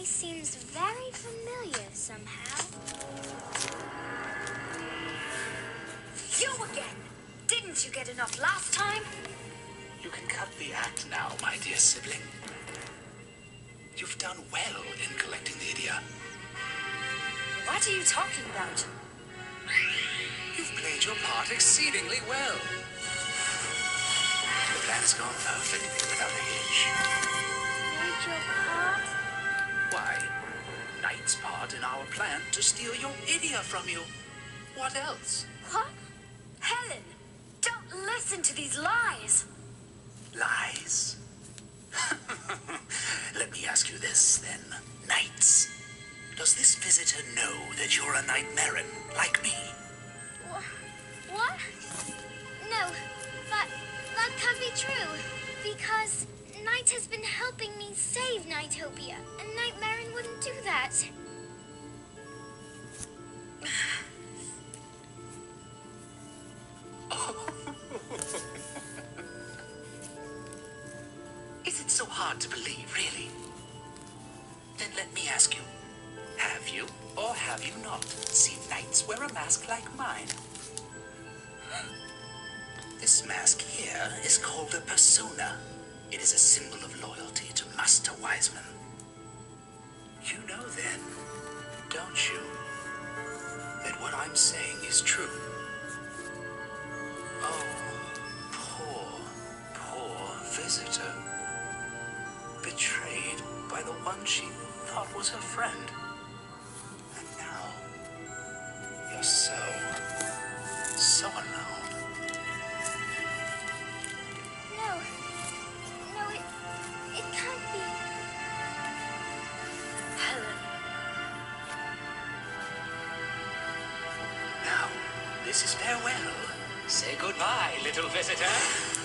place seems very familiar somehow. You again! Didn't you get enough last time? You can cut the act now, my dear sibling. You've done well in collecting the Idia. What are you talking about? You've played your part exceedingly well. The plan has gone perfectly without a hitch. Played your part? Why? Knight's part in our plan to steal your Idia from you. What else? What? Helen, don't listen to these lies. Lies? Let me ask you this, then. Knights, does this visitor know that you're a Knight Marin, like me? What? No, that can't be true. Because Knight has been helping me save Knightopia, and Knight Marin wouldn't do that. Is it so hard to believe, really? Then let me ask you, have you or have you not seen knights wear a mask like mine? This mask here is called a persona. It is a symbol of loyalty to Master Wiseman. You know then, don't you, that what I'm saying is true? Oh, poor visitor. Betrayed by the one she thought was her friend. And now, you're so alone. No, it can't be. Helen. Now, this is farewell. Say goodbye, little visitor.